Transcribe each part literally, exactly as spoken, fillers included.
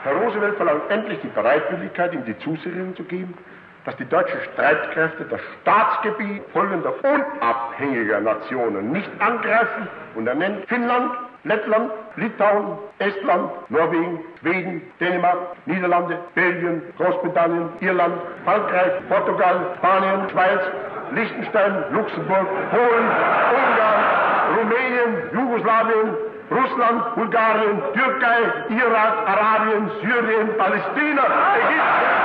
Herr Roosevelt verlangt endlich die Bereitwilligkeit, ihm die Zusicherung zu geben, dass die deutschen Streitkräfte das Staatsgebiet folgender unabhängiger Nationen nicht angreifen, und er nennt Finnland, Lettland, Litauen, Estland, Norwegen, Schweden, Dänemark, Niederlande, Belgien, Großbritannien, Irland, Frankreich, Portugal, Spanien, Schweiz, Liechtenstein, Luxemburg, Polen, Ungarn, Rumänien, Jugoslawien, Russland, Bulgarien, Türkei, Irak, Arabien, Syrien, Palästina, Ägypten.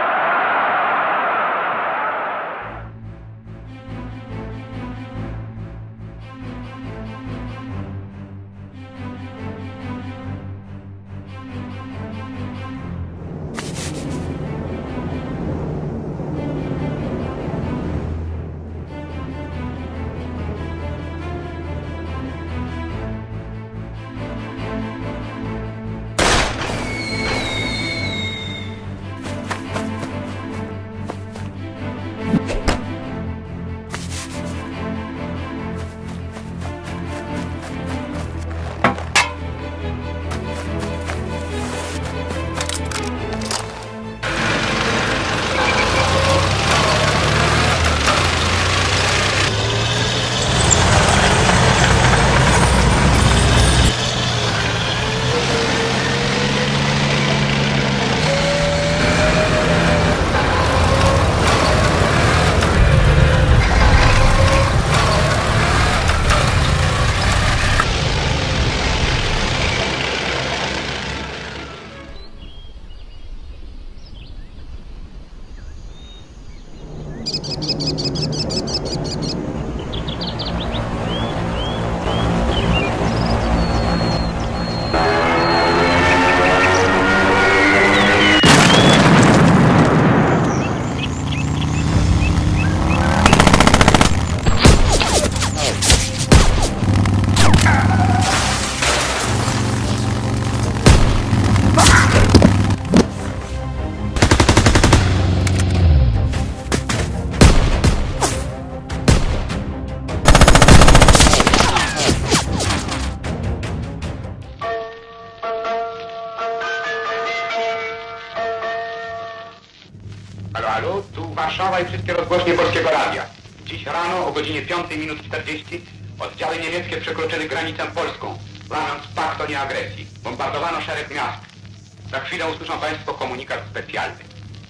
Halo, halo, tu Warszawa i wszystkie rozgłośnie Polskiego Radia. Dziś rano o godzinie piątej minut czterdzieści oddziały niemieckie przekroczyły granicę polską, łamiąc pakt o nieagresji. Bombardowano szereg miast. Za chwilę usłyszą Państwo komunikat specjalny.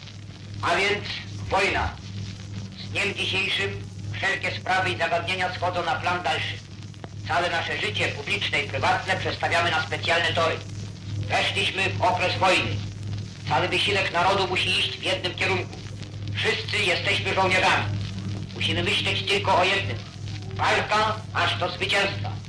A więc wojna. Z dniem dzisiejszym wszelkie sprawy i zagadnienia schodzą na plan dalszy. Całe nasze życie publiczne i prywatne przestawiamy na specjalne tory. Weszliśmy w okres wojny. Cały wysiłek narodu musi iść w jednym kierunku. Wszyscy jesteśmy żołnierzami. Musimy myśleć tylko o jednym. Walka aż do zwycięstwa.